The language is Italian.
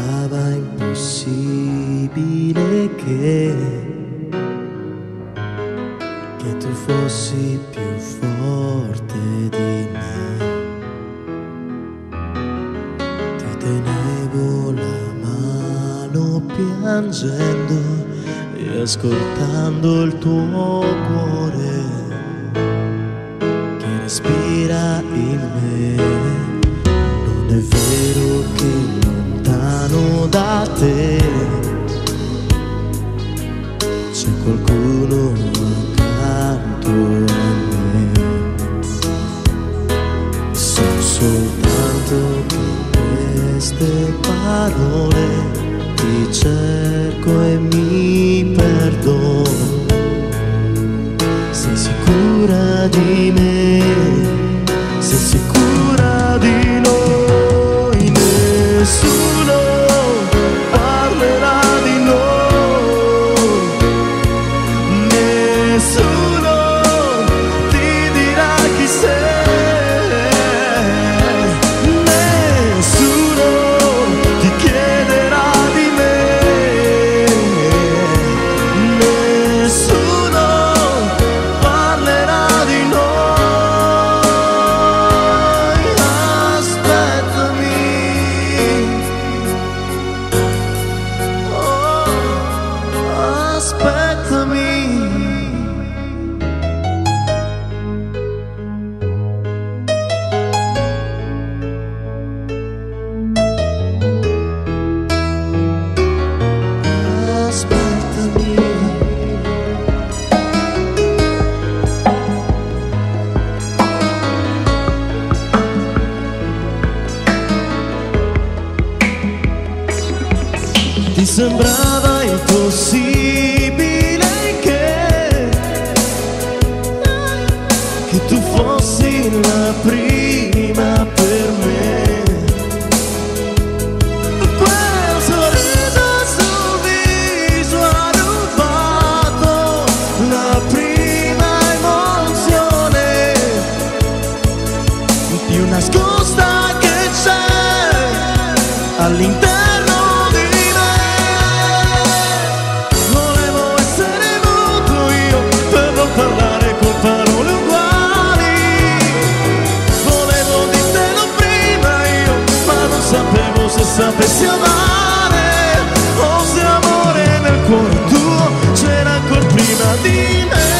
sembrava impossibile che tu fossi più forte di me. Ti tenevo la mano piangendo e ascoltando il tuo cuore che respira in me. Non è vero che lontano da te c'è qualcuno accanto a me. So soltanto che queste parole ti cerco e mi perdono. Sei sicura di me? Sei sicura di noi? Nessuno parlerà di noi, nessuno ti dirà chi sei, nessuno ti chiederà di me, nessuno parlerà di noi. Aspettami, aspettami. Ti sembrava impossibile che tu fossi la prima per me. Quel sorriso sul viso ha rubato la prima emozione più nascosta che c'è all'interno. Sapevo se sapessi amare o se amore nel cuore tuo c'era ancora prima di me.